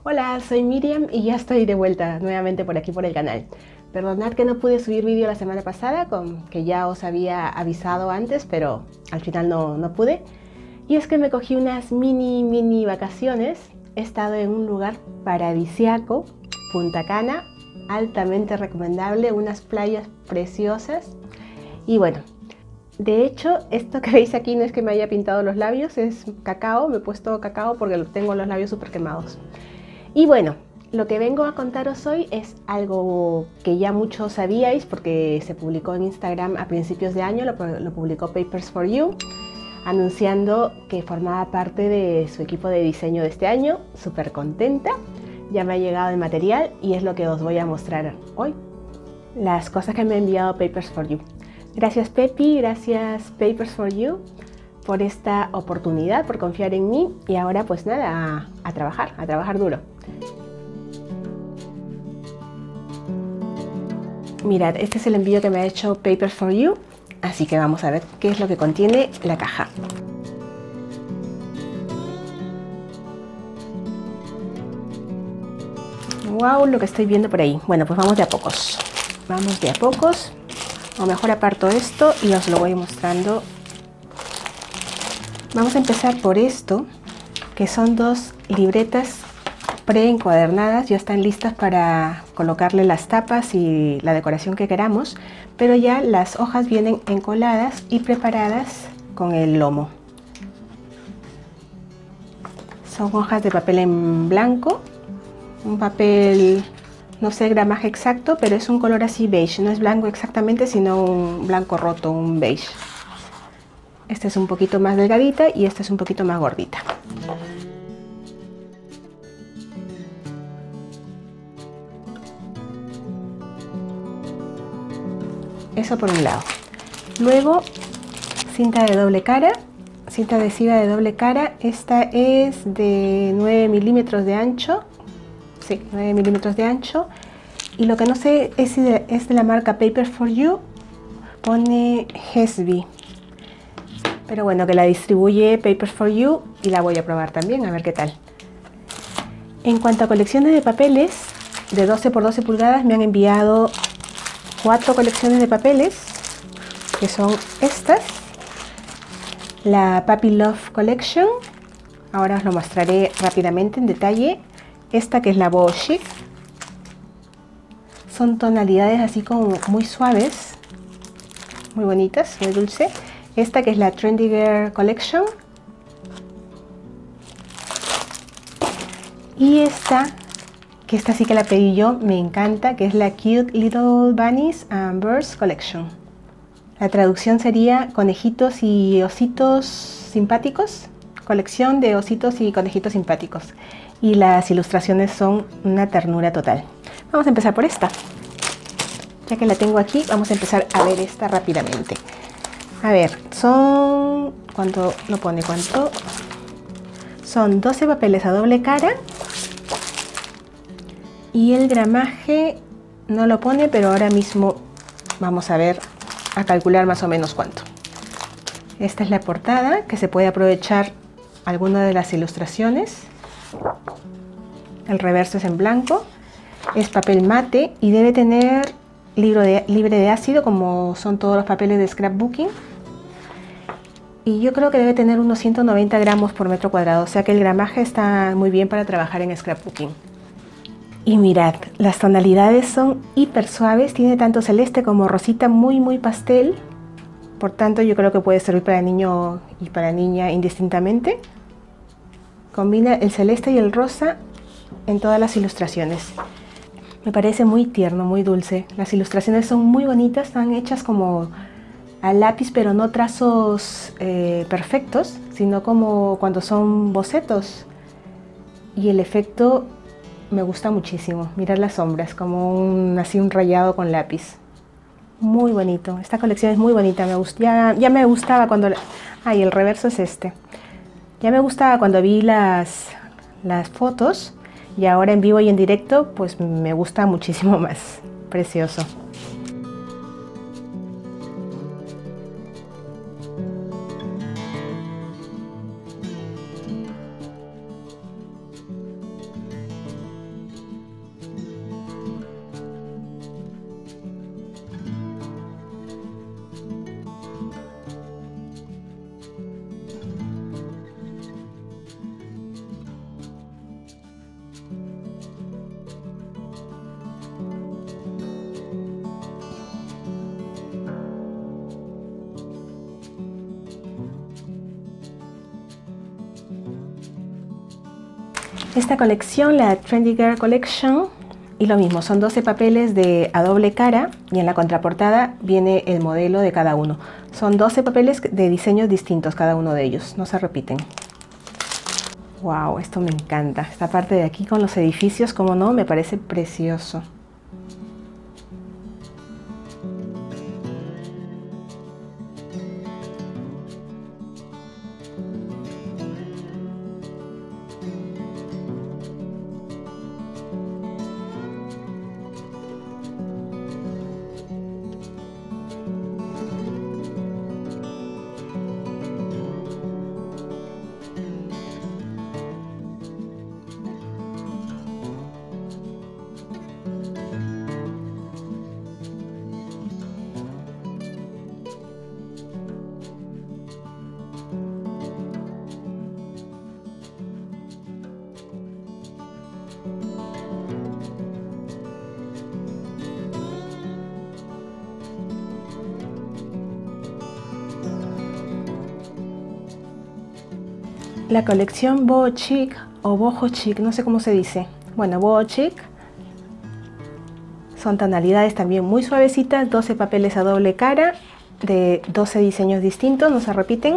Hola, soy Miriam y ya estoy de vuelta nuevamente por aquí por el canal. Perdonad que no pude subir vídeo la semana pasada, que ya os había avisado antes, pero al final no pude. Y es que me cogí unas mini vacaciones. He estado en un lugar paradisiaco, Punta Cana, altamente recomendable, unas playas preciosas. Y bueno, de hecho, esto que veis aquí no es que me haya pintado los labios, es cacao, me he puesto cacao porque tengo los labios súper quemados. Y bueno, lo que vengo a contaros hoy es algo que ya muchos sabíais porque se publicó en Instagram a principios de año, lo publicó Papers for You, anunciando que formaba parte de su equipo de diseño de este año. Súper contenta, ya me ha llegado el material y es lo que os voy a mostrar hoy. Las cosas que me ha enviado Papers for You. Gracias Pepi, gracias Papers for You por esta oportunidad, por confiar en mí y ahora pues nada, a trabajar duro. Mirad, este es el envío que me ha hecho Papers for You, así que vamos a ver qué es lo que contiene la caja. Wow, lo que estoy viendo por ahí. Bueno, pues vamos de a pocos. Vamos de a pocos. O mejor aparto esto y os lo voy mostrando. Vamos a empezar por esto, que son dos libretas preencuadernadas, ya están listas para colocarle las tapas y la decoración que queramos, pero ya las hojas vienen encoladas y preparadas con el lomo. Son hojas de papel en blanco, un papel, no sé el gramaje exacto, pero es un color así beige, no es blanco exactamente, sino un blanco roto, un beige. Esta es un poquito más delgadita y esta es un poquito más gordita. Eso por un lado. Luego, cinta de doble cara, cinta adhesiva de doble cara. Esta es de 9 milímetros de ancho. Sí, 9 milímetros de ancho. Y lo que no sé es si es de la marca Papers for You. Pone Hesby. Pero bueno, que la distribuye Papers for You y la voy a probar también, a ver qué tal. En cuanto a colecciones de papeles, de 12 por 12 pulgadas me han enviado 4 colecciones de papeles, que son estas. La Puppy Love Collection, ahora os lo mostraré rápidamente en detalle. Esta que es la Boho Chic. Son tonalidades así como muy suaves, muy bonitas, muy dulce. Esta que es la Trendy Girl Collection. Y esta, que esta sí que la pedí yo, me encanta, que es la Cute Little Bunnies and Birds Collection. La traducción sería conejitos y ositos simpáticos. Colección de ositos y conejitos simpáticos. Y las ilustraciones son una ternura total. Vamos a empezar por esta. Ya que la tengo aquí, vamos a empezar a ver esta rápidamente. A ver, son... ¿cuánto lo pone? ¿Cuánto? Son 12 papeles a doble cara. Y el gramaje no lo pone, pero ahora mismo vamos a ver, a calcular más o menos cuánto. Esta es la portada, que se puede aprovechar alguna de las ilustraciones. El reverso es en blanco. Es papel mate y debe tener libre de ácido, como son todos los papeles de scrapbooking. Y yo creo que debe tener unos 190 gramos por metro cuadrado, o sea que el gramaje está muy bien para trabajar en scrapbooking. Y mirad, las tonalidades son hiper suaves, tiene tanto celeste como rosita muy pastel. Por tanto yo creo que puede servir para niño y para niña indistintamente. Combina el celeste y el rosa en todas las ilustraciones. Me parece muy tierno, muy dulce. Las ilustraciones son muy bonitas, están hechas como a lápiz, pero no trazos perfectos, sino como cuando son bocetos. Y el efecto me gusta muchísimo. Mirad las sombras, como así un rayado con lápiz. Muy bonito. Esta colección es muy bonita. Ya me gustaba cuando... Ah, y el reverso es este. Ya me gustaba cuando vi las fotos y ahora en vivo y en directo pues me gusta muchísimo más. Precioso. Esta colección, la Trendy Girl Collection, y lo mismo, son 12 papeles de a doble cara y en la contraportada viene el modelo de cada uno. Son 12 papeles de diseños distintos cada uno de ellos, no se repiten. Wow, esto me encanta. Esta parte de aquí con los edificios, como no, me parece precioso. La colección Boho Chic o Boho Chic, no sé cómo se dice. Bueno, Boho Chic. Son tonalidades también muy suavecitas, 12 papeles a doble cara de 12 diseños distintos, no se repiten.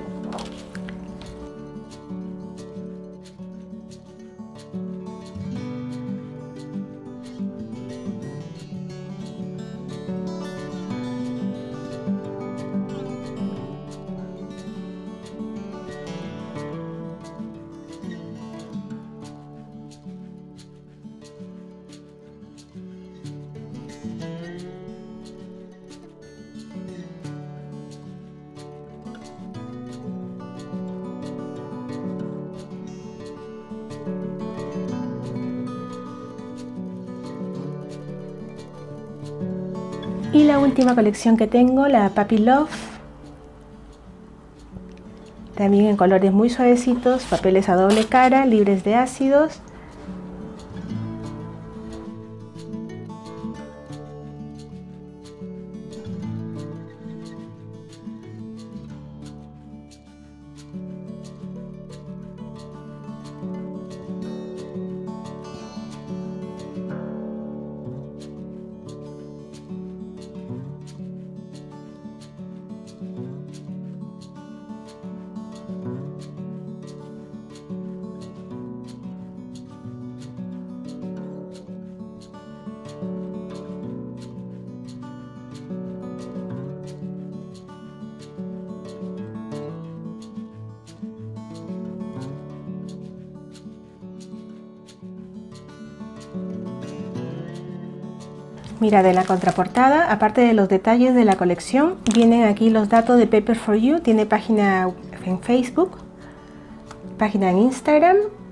Y la última colección que tengo, la Puppy Love, también en colores muy suavecitos, papeles a doble cara, libres de ácidos. Mira, de la contraportada, aparte de los detalles de la colección, vienen aquí los datos de Paper for You. Tiene página en Facebook, página en Instagram,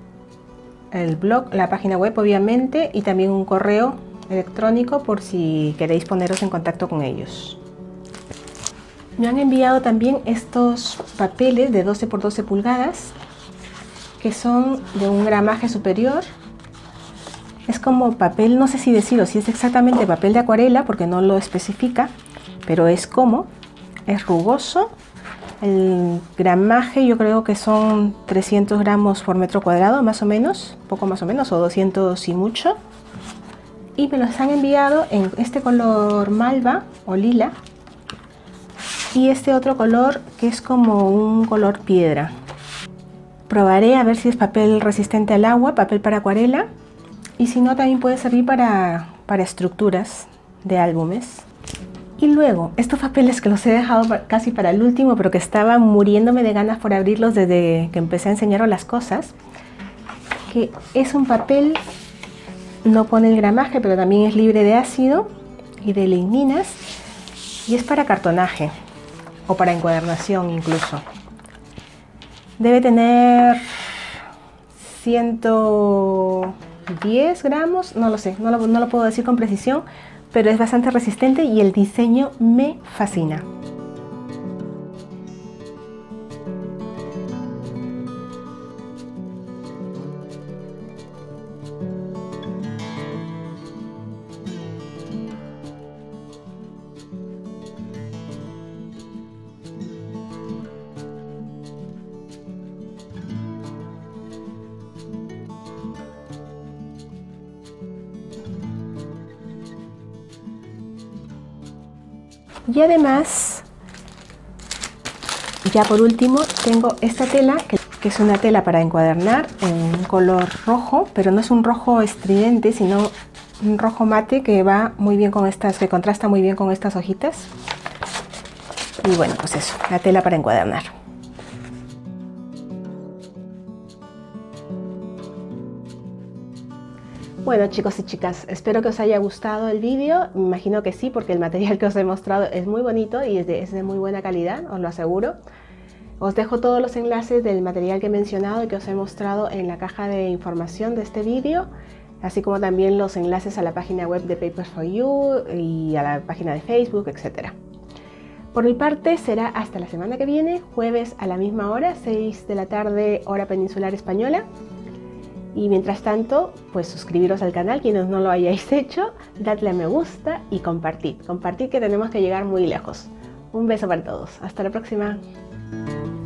el blog, la página web obviamente, y también un correo electrónico por si queréis poneros en contacto con ellos. Me han enviado también estos papeles de 12 por 12 pulgadas, que son de un gramaje superior. Es como papel, no sé si decirlo, si es exactamente papel de acuarela, porque no lo especifica, pero es rugoso. El gramaje yo creo que son 300 gramos por metro cuadrado, más o menos, poco más o menos, o 200 y mucho. Y me los han enviado en este color malva o lila, y este otro color que es como un color piedra. Probaré a ver si es papel resistente al agua, papel para acuarela. Y si no, también puede servir para estructuras de álbumes. Y luego, estos papeles que los he dejado casi para el último, pero que estaba muriéndome de ganas por abrirlos desde que empecé a enseñaros las cosas. Que es un papel, no pone el gramaje, pero también es libre de ácido y de ligninas. Y es para cartonaje o para encuadernación incluso. Debe tener 110 gramos, no lo sé, no lo puedo decir con precisión, pero es bastante resistente y el diseño me fascina. Y además, ya por último, tengo esta tela que es una tela para encuadernar en un color rojo, pero no es un rojo estridente, sino un rojo mate que va muy bien con estas, que contrasta muy bien con estas hojitas. Y bueno, pues eso, la tela para encuadernar. Bueno, chicos y chicas, espero que os haya gustado el vídeo. Me imagino que sí, porque el material que os he mostrado es muy bonito y es de muy buena calidad, os lo aseguro. Os dejo todos los enlaces del material que he mencionado y que os he mostrado en la caja de información de este vídeo, así como también los enlaces a la página web de Papers for You y a la página de Facebook, etc. Por mi parte será hasta la semana que viene, jueves a la misma hora, 6 de la tarde, hora peninsular española. Y mientras tanto, pues suscribiros al canal, quienes no lo hayáis hecho, dadle a me gusta y compartid. Compartid, que tenemos que llegar muy lejos. Un beso para todos. Hasta la próxima.